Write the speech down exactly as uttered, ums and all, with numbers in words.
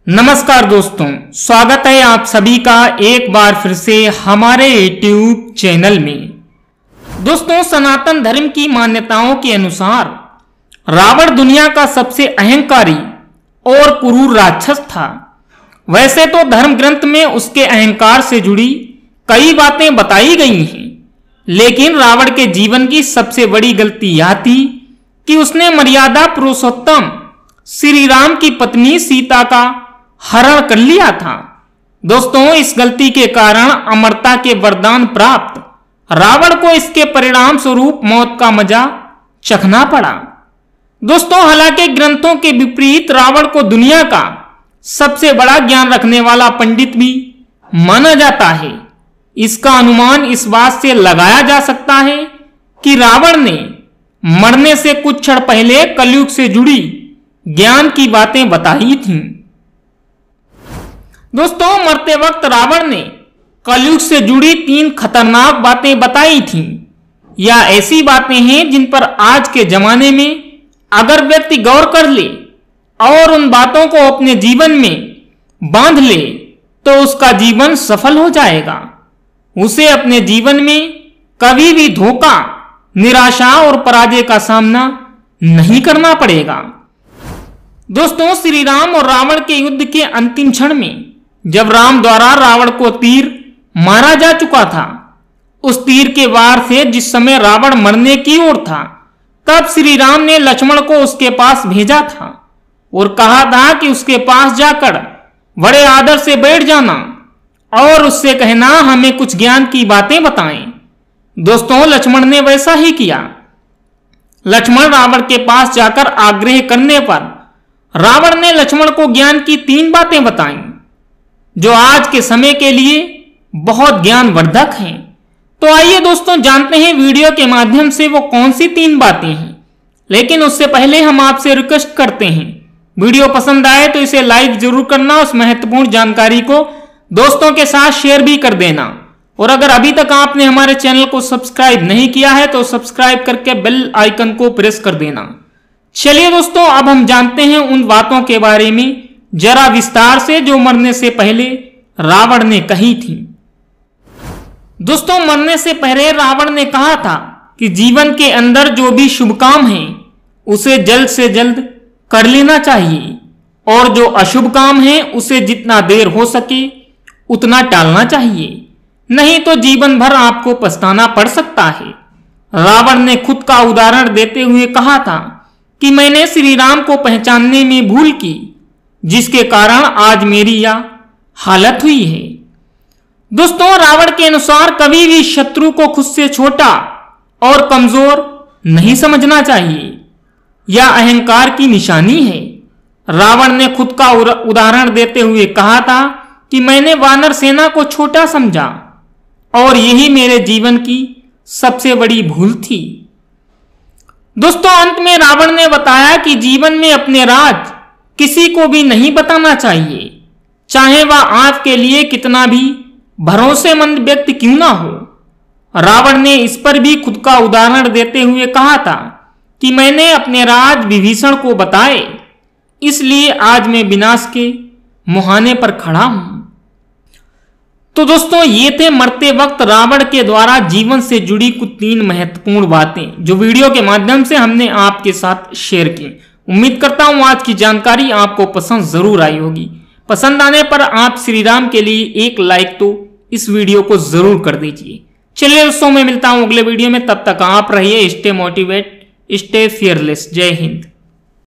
नमस्कार दोस्तों, स्वागत है आप सभी का एक बार फिर से हमारे यूट्यूब चैनल में। दोस्तों, सनातन धर्म की मान्यताओं के अनुसार रावण दुनिया का सबसे अहंकारी और क्रूर राक्षस था। वैसे तो धर्म ग्रंथ में उसके अहंकार से जुड़ी कई बातें बताई गई हैं, लेकिन रावण के जीवन की सबसे बड़ी गलती यह थी कि उसने मर्यादा पुरुषोत्तम श्री राम की पत्नी सीता का हरण कर लिया था। दोस्तों, इस गलती के कारण अमरता के वरदान प्राप्त रावण को इसके परिणाम स्वरूप मौत का मजा चखना पड़ा। दोस्तों, हालांकि ग्रंथों के विपरीत रावण को दुनिया का सबसे बड़ा ज्ञान रखने वाला पंडित भी माना जाता है। इसका अनुमान इस बात से लगाया जा सकता है कि रावण ने मरने से कुछ क्षण पहले कलयुग से जुड़ी ज्ञान की बातें बताई थीं। दोस्तों, मरते वक्त रावण ने कलयुग से जुड़ी तीन खतरनाक बातें बताई थीं। या ऐसी बातें हैं जिन पर आज के जमाने में अगर व्यक्ति गौर कर ले और उन बातों को अपने जीवन में बांध ले तो उसका जीवन सफल हो जाएगा। उसे अपने जीवन में कभी भी धोखा, निराशा और पराजय का सामना नहीं करना पड़ेगा। दोस्तों, श्री राम और रावण के युद्ध के अंतिम क्षण में जब राम द्वारा रावण को तीर मारा जा चुका था, उस तीर के वार से जिस समय रावण मरने की ओर था, तब श्री राम ने लक्ष्मण को उसके पास भेजा था और कहा था कि उसके पास जाकर बड़े आदर से बैठ जाना और उससे कहना हमें कुछ ज्ञान की बातें बताएं। दोस्तों, लक्ष्मण ने वैसा ही किया। लक्ष्मण रावण के पास जाकर आग्रह करने पर रावण ने लक्ष्मण को ज्ञान की तीन बातें बताई जो आज के समय के लिए बहुत ज्ञानवर्धक हैं। तो आइए दोस्तों, जानते हैं वीडियो के माध्यम से वो कौन सी तीन बातें हैं। लेकिन उससे पहले हम आपसे रिक्वेस्ट करते हैं, वीडियो पसंद आए तो इसे लाइक जरूर करना, उस महत्वपूर्ण जानकारी को दोस्तों के साथ शेयर भी कर देना। और अगर अभी तक आपने हमारे चैनल को सब्सक्राइब नहीं किया है तो सब्सक्राइब करके बेल आइकन को प्रेस कर देना। चलिए दोस्तों, अब हम जानते हैं उन बातों के बारे में जरा विस्तार से जो मरने से पहले रावण ने कही थी। दोस्तों, मरने से पहले रावण ने कहा था कि जीवन के अंदर जो भी शुभ काम है उसे जल्द से जल्द कर लेना चाहिए और जो अशुभ काम है उसे जितना देर हो सके उतना टालना चाहिए, नहीं तो जीवन भर आपको पछताना पड़ सकता है। रावण ने खुद का उदाहरण देते हुए कहा था कि मैंने श्री राम को पहचानने में भूल की, जिसके कारण आज मेरी यह हालत हुई है। दोस्तों, रावण के अनुसार कभी भी शत्रु को खुद से छोटा और कमजोर नहीं समझना चाहिए। यह अहंकार की निशानी है। रावण ने खुद का उदाहरण देते हुए कहा था कि मैंने वानर सेना को छोटा समझा और यही मेरे जीवन की सबसे बड़ी भूल थी। दोस्तों, अंत में रावण ने बताया कि जीवन में अपने राज किसी को भी नहीं बताना चाहिए, चाहे वह आपके लिए कितना भी भरोसेमंद व्यक्ति क्यों ना हो। रावण ने इस पर भी खुद का उदाहरण देते हुए कहा था कि मैंने अपने राज विभीषण को बताए, इसलिए आज मैं विनाश के मुहाने पर खड़ा हूं। तो दोस्तों, ये थे मरते वक्त रावण के द्वारा जीवन से जुड़ी कुछ तीन महत्वपूर्ण बातें जो वीडियो के माध्यम से हमने आपके साथ शेयर की। उम्मीद करता हूं आज की जानकारी आपको पसंद जरूर आई होगी। पसंद आने पर आप श्री राम के लिए एक लाइक तो इस वीडियो को जरूर कर दीजिए। चलिए दोस्तों, मैं मिलता हूं अगले वीडियो में, तब तक आप रहिए स्टे मोटिवेट, स्टे फियरलेस। जय हिंद।